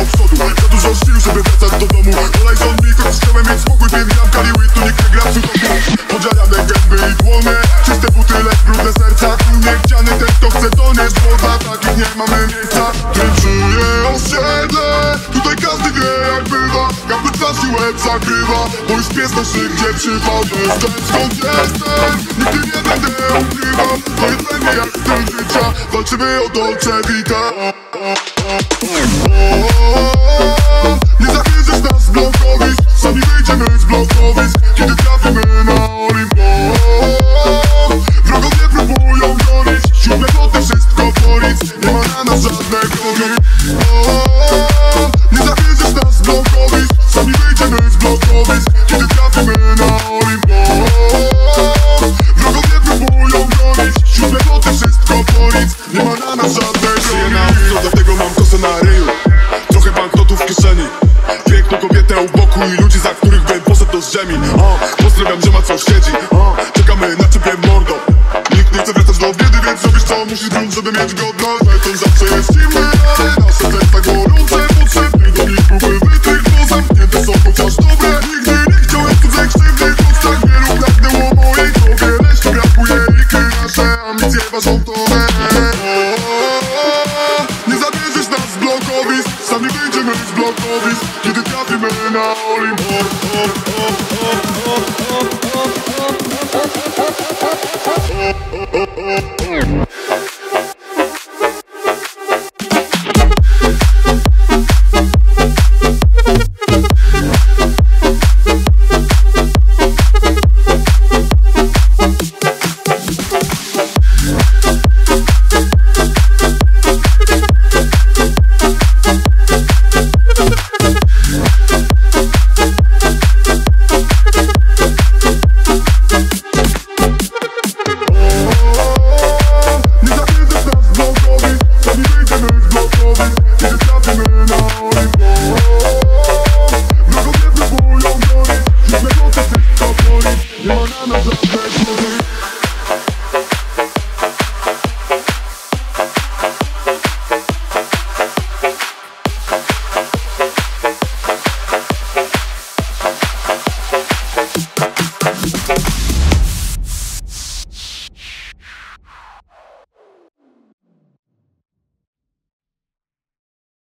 do przodu. Za dużo sił, żeby wracać do domu. Olej rząd mi, choć chciałem mieć spokój. 5 gram kaliły, tu nikt nie gra w sudoku. Podziarane gęby i dłonie, czyste buty, lecz brudne serca. Niechciany ten, kto chce donieść, bo dla takich nie mamy miejsca. Czuję osiedle, tutaj każdy wie jak bywa. Każdy twarz i łeb zakrywa, bo już pies noszy gdzie przypał. Jestem skąd jestem, nigdy nie będę ukrywał. To jest we mnie jak styl życia, walczymy o Dolce Vita. Nie zawierzysz nas z blokowisk, sami wyjdziemy z blokowisk, kiedy trafimy na Olimpo. Wrogowie próbują gonić, siódme poty wszystko po nic, nie ma na nas żadnego goni. Nie zawierzysz nas z blokowisk, sami wyjdziemy z blokowisk, kiedy trafimy na Olimpo. Wrogowie próbują gonić, siódme poty wszystko po nic, nie ma na nas żadnego goni. Żyję na ostro, dlatego mam kosę na ryju, trochę banknotów w kieszeni, piękną kobietę u boku i ludzi, za których bym poszedł do ziemi. Pozdrawiam zioma, co siedzi, czekamy na ciebie mordo. Nikt nie chce wracać do biedy, więc robisz co musisz grunt, żeby mieć godność. Beton zawsze jest zimny, ale nasze serca gorące. Potrzebny do nich próby wytrych, bo zamknięte są chociaż dobre. Nigdy nie chciałem cudzej krzywdy, choć tak wielu pragnęło mojej tobie. Lecz brakuje ikry, nasze ambicje ważą tonę. Nie zabierzesz nas z blokowisk, sami wyjdziemy z blokowisk, kiedy trafimy na Olimpo. Kiedy trafimy